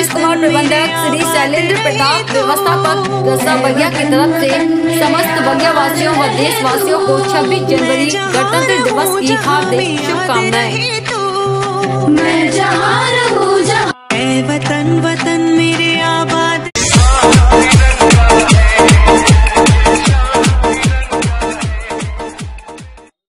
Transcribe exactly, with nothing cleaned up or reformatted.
राजेश कुमार प्रबंधक, श्री शैलेंद्र प्रताप व्यवस्थापक गस्सा बगिया की तरफ से समस्त बगिया वासियों व देशवासियों को छब्बीस जनवरी गणतंत्र दिवस की हार्दिक शुभकामनाएं। मैं जहाँ रहूं जहाँ